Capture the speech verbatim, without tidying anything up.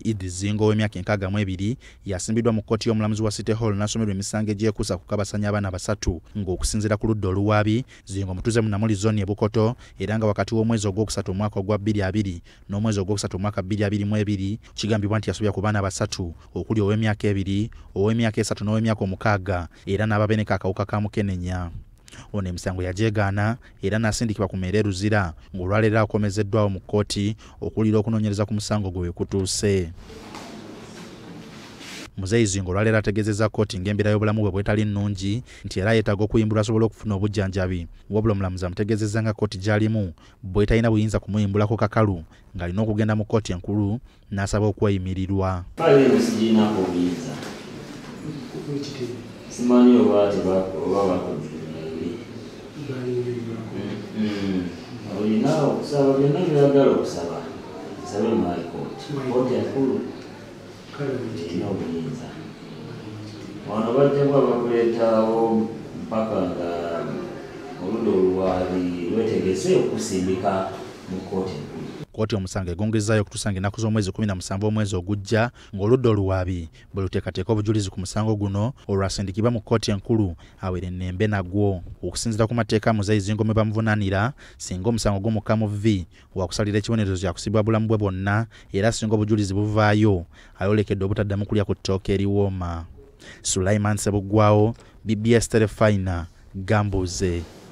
Idi Zingo w'emyaka enkaaga mu ebiri yasimbidwa mu kkooti y'omulamuzi wa City Hall n'asomerwa emisango egyekuusa ku kabasanya abaana basatu ng'okusinziira ku ludda oluwaabi Zingo mutuuze mu Namuli zooni e Bukoto era nga wakati w'omwezi ogwokusatu omwaka ogwa bbiri abiri n'omwezi ogwokusatu omwaka bbiri abiri mu ebiri kigambibwa nti yasobya ku baana basatu okuli ow'emyaka ebiri ow'emyaka esatu n'ow'emyaka omukaaga era n'ababeneka akawuka ka mukenenya. Ono emisango yajeegaana era n'asindikibwa ku mmeera eruzira ng'olwaleero akomezeddwawo mu kkooti okuwulira okunoonyereza ku musango gwe wekutuuse. Muzeeyi Zingo olwaleero ategeezezza kkooti ng'embeera y'obulamu bwe bwetali nnungi nti era yeetaaga okuyimbulwa asobole okufuna obujjanjabi. Wabula omulamuzi amutegeezezza nga kkooti gy'alimu bwe talina buyinza kumuyimbulako kakalu ng'alina okugenda mu kkooti enkulu n'asaba okweyimirirwa. Simanyi oba bakoze olina okusaba byonna byagala okusaba sabe mu Kkooti kkooti enkulu erina obuyinza. Wano bajjamu abakuleetawo mpaka nga oludda oluwaabi lwetegese okusindika mu kkooti enkulu. Kkooti omusango egongezaayo okutusanga ennaku z'omwezi kumi na musanvu omwezi ogujja ng'oludda oluwaabi bwe luteekateeka obujulizi ku musango guno olwasindikibwa mu kkooti enkulu awere ennembe nagwo. Okusinziira ku mateeka Muzeeyi Zingo mwe bamuvunaanira singa omusango gw'omukka mu vvi wakusalira ekibonerezo kyakusibwa bulamu bwe bwonna era singa obujulizi buvaayo ayolekedde obutaddamu kulya ku ttooke eriwooma. Sulaiman Ssebuggwawo, B B S Terefayina, Gambuuze.